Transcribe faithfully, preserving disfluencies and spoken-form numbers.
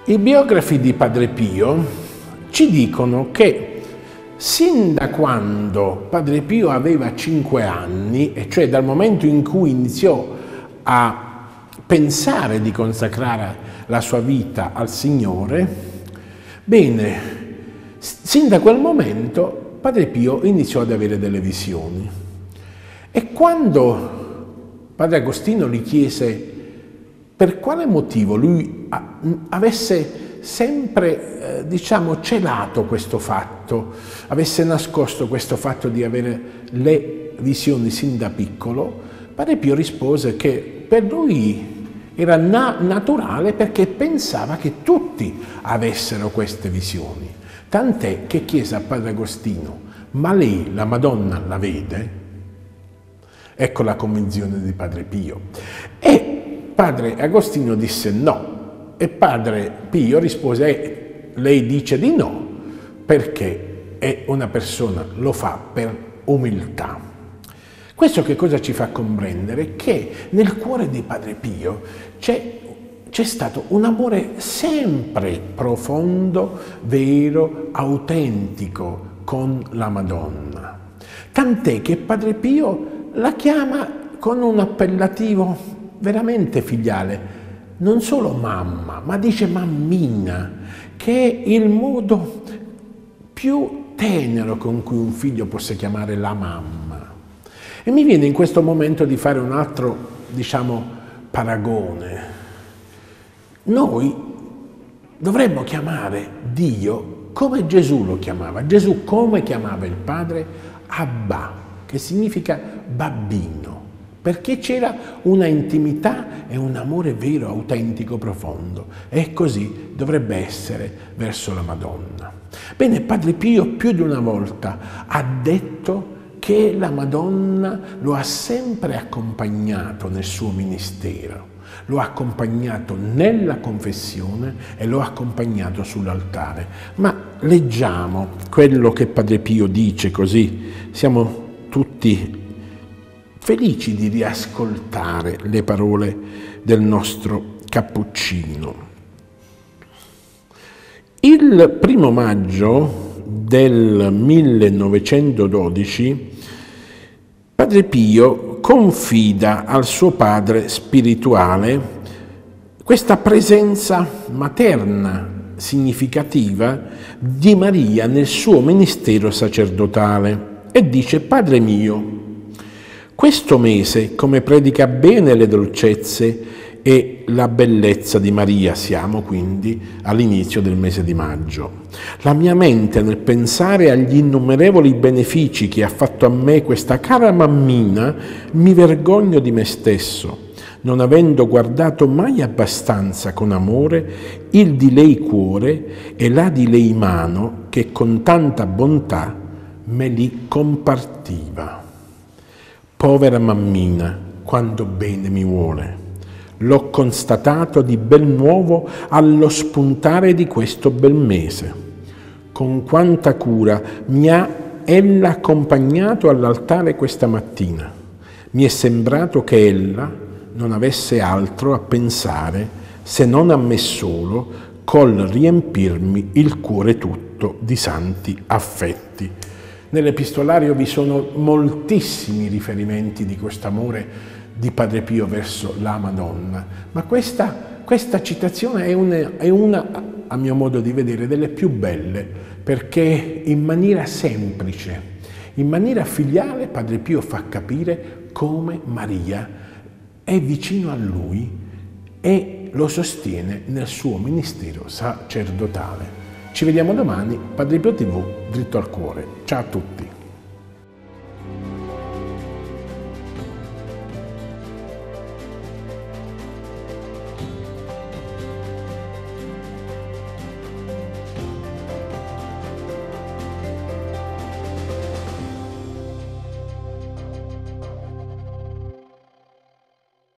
I biografi di Padre Pio ci dicono che sin da quando Padre Pio aveva cinque anni, e cioè dal momento in cui iniziò a pensare di consacrare la sua vita al Signore, bene, sin da quel momento Padre Pio iniziò ad avere delle visioni. E quando Padre Agostino gli chiese per quale motivo lui avesse sempre, eh, diciamo, celato questo fatto, avesse nascosto questo fatto di avere le visioni sin da piccolo, Padre Pio rispose che per lui era na- naturale perché pensava che tutti avessero queste visioni. Tant'è che chiese a Padre Agostino: ma lei la Madonna la vede? Ecco la convinzione di Padre Pio. E Padre Agostino disse no, e Padre Pio rispose: eh, lei dice di no perché è una persona, lo fa per umiltà. Questo che cosa ci fa comprendere? Che nel cuore di Padre Pio c'è c'è stato un amore sempre profondo, vero, autentico con la Madonna. Tant'è che Padre Pio la chiama con un appellativo veramente filiale, non solo mamma, ma dice mammina, che è il modo più tenero con cui un figlio possa chiamare la mamma. E mi viene in questo momento di fare un altro, diciamo, paragone. Noi dovremmo chiamare Dio come Gesù lo chiamava. Gesù come chiamava il Padre? Abba, che significa babbino, perché c'era una intimità e un amore vero, autentico, profondo. E così dovrebbe essere verso la Madonna. Bene, Padre Pio più di una volta ha detto che la Madonna lo ha sempre accompagnato nel suo ministero, lo ha accompagnato nella confessione e lo ha accompagnato sull'altare. Ma leggiamo quello che Padre Pio dice, così siamo tutti felici di riascoltare le parole del nostro cappuccino. Il primo maggio del millenovecentododici Padre Pio confida al suo padre spirituale questa presenza materna significativa di Maria nel suo ministero sacerdotale e dice: Padre mio, questo mese, come predica bene le dolcezze e la bellezza di Maria, siamo quindi all'inizio del mese di maggio. La mia mente, nel pensare agli innumerevoli benefici che ha fatto a me questa cara mammina, mi vergogno di me stesso, non avendo guardato mai abbastanza con amore il di lei cuore e la di lei mano che con tanta bontà me li compartiva. Povera mammina, quando bene mi vuole. L'ho constatato di bel nuovo allo spuntare di questo bel mese. Con quanta cura mi ha ella accompagnato all'altare questa mattina. Mi è sembrato che ella non avesse altro a pensare se non a me solo, col riempirmi il cuore tutto di santi affetti. Nell'epistolario vi sono moltissimi riferimenti di questo amore di Padre Pio verso la Madonna, ma questa, questa citazione è una, è una, a mio modo di vedere, delle più belle, perché in maniera semplice, in maniera filiale, Padre Pio fa capire come Maria è vicino a lui e lo sostiene nel suo ministero sacerdotale. Ci vediamo domani, Padre Pio tivù, dritto al cuore. Ciao a tutti.